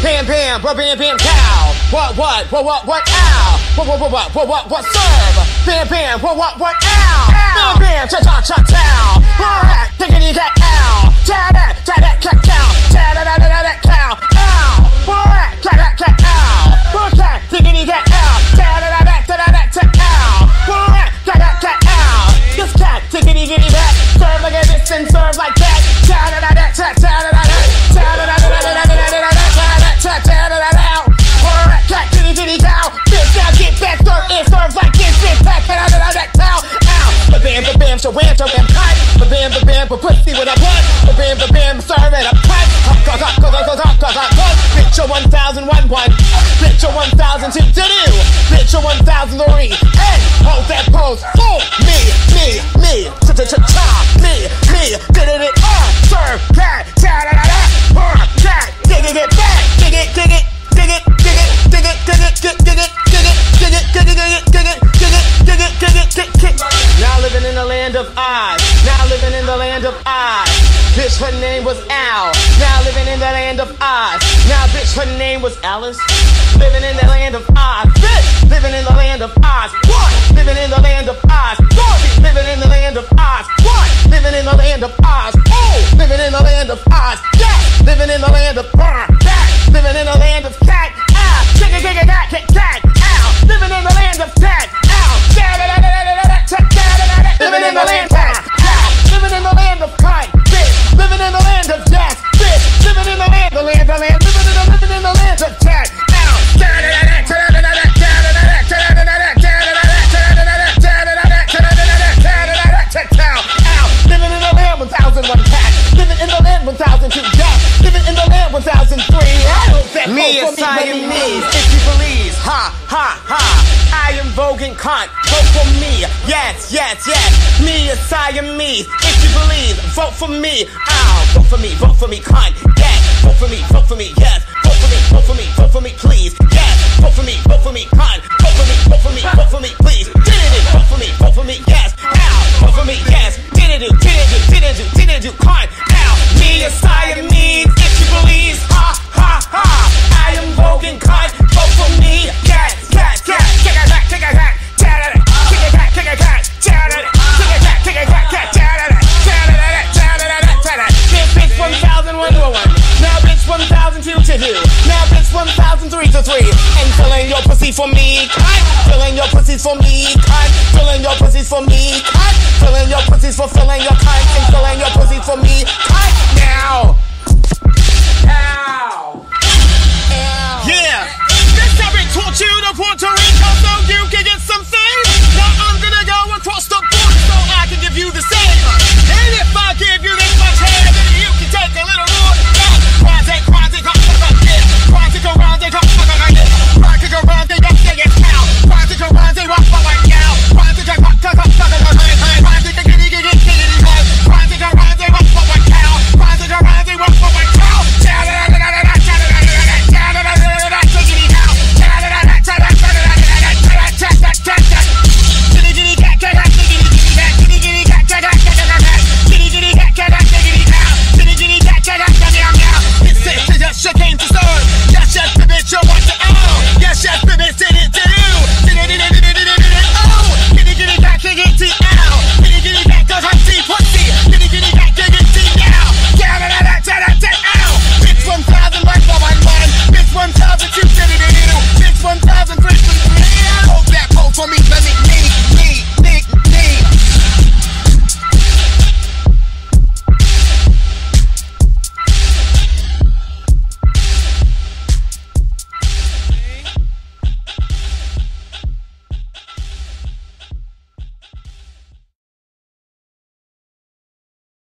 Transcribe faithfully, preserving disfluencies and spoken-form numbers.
Bam bam, what bam bam cow. What what what what what ow. What what what what what what what serve. Bam bam, what what what ow. Bam bam, cha cha cha chow. Alright, diggity cat ow. Ta that, ta that cat cow. Ta da da da da that cow. Ow. Alright, cat cat cat ow. Okay, diggity cat ow. Ta da da da da da da ta ow. Alright, cat cat cat ow. This cat, diggity giddy cat. Serve like this and serve like that. Ta da da da ta ta da da da. Ta da da da da da da da da da. Ta ta da da da. Alright, cat kitty kitty cow. Bitch now get back, serve it serve like this. Bitch back, ta da da da cow. Ow. Ba bam ba bam, so wham so wham cut. Ba bam ba bam, ba pussy with a butt. Ba bam ba bam, serve it a cut. Cut cut cut cut cut cut cut cut. Bitch your one thousand one one. Bitch your one thousand two to do. Bitch your one thousand three. Hey, hold that pose. Oh, me me me. Cha cha cha cha. Me me. Did it it. Uh, serve cat. Ta da da da. Uh, cat. Dig it back. Dig it dig it. Dig it, dig it, dig it, dig it, dig it, dig it, dig it, dig it, dig it, dig it, dig it, dig it, dig it, dig it, dig it. Now living in the land of Oz. Now living in the land of Oz. Bitch, her name was Al. Now living in the land of Oz. Now bitch, her name was Alice. Living in the land of Oz. Bitch, living in the land of Oz. What? Living in the land of Oz. What? Living in the land of Oz. What? Living in the land of Oz. Oh, living in the land of Oz. Yeah, living in the land of Oz. Living in the land of cat, ow, kick a kick a cat, kick cat, ow. Living in the land of cat, ow. Living in the land of cat, ow. Living in the land of kite, bitch. Living in the land of jazz, bitch. Living in the land, the land, the land. Living in the living in the land of cat, ow. Living in the land one thousand one cat. Living in the land one thousand two jazz. Living in the land one thousand three. Me a Siamese, if you believe, ha, ha, ha. I am voguing cunt, vote for me, yes, yes, yes. Me a Siamese, if you believe, vote for me. Ow, vote for me, vote for me, cunt, yes. Vote for me, vote for me, yes. Vote for me, vote for me, vote for me, please, yes. Vote for me, vote for me, cunt. Vote for me, vote for me, vote for me, please. Did it do? Vote for me, vote for me, yes. Ow, vote for me, yes. Did it do? Did it do? Did it do? Did it do? Cunt. Ow, me a Siamese, if you believe, ha, ha, ha. I am voguing cunt, vote for me, yes, yes, yes. Kick a cat, kick a cat, tat it. Kick a cat, kick a cat, tat it. Kick a cat, kick a cat, cat, tat it. Tat it, tat it, tat it. This bitch one thousand one to one. Now bitch one thousand two to two. Now bitch one thousand three to three. And filling your pussy for me, cunt. Filling your pussy for me, cunt. Filling your pussy for me, cunt. Filling your pussy for filling your cunt. And filling your pussy for me, cunt. Now. Ow. Yeah, this topic taught you to Puerto Rico so you can get some fame. Now I'm gonna go across the border so I can give you the same. And if I give you this much hair, then you can take a little more. Quantic, quantic, quantic, quantic, quantic, quantic, quantic, quantic, cow. Quantic, quantic, walk for one cow. Quantic, quantic, quantic, quantic, giddy, giddy, giddy, quantic, quantic, walk for one cow. Quantic, quantic, walk for one cow. Shake